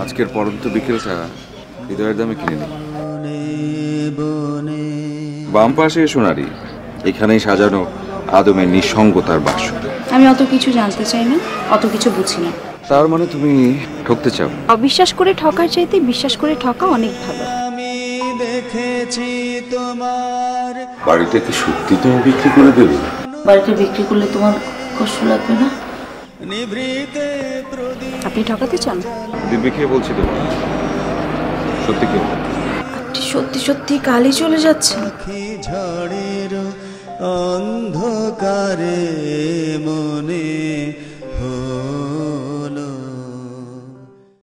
আজকের পরন্ত বিকেলটা হৃদয়ের দামে কিনে নি। বাম পাশে সোনারি, এখানেই সাজানো আদমের নিঃসঙ্গতার বাসর। আমি অত কিছু জানতে চাই না, অত কিছু বুঝি না। তার মানে তুমি ঠকতে চাও? অবিশ্বাস করে ঠকার চাইতে বিশ্বাস করে ঠকা অনেক ভালো। আমি দেখেছি তোমার বাড়িটা কি সত্যি তুমি বিক্রি করে দেবে? বাড়িটা বিক্রি করলে তোমার কষ্ট লাগবে না? নিভৃতে প্রদীপ আপনি ঠকাতে চান? দিব্যি খেয়ে বলছি তো, সত্যি কি? আপনি সত্যি সত্যি কালই চলে যাচ্ছেন? ঝড়ের অন্ধকারে মনে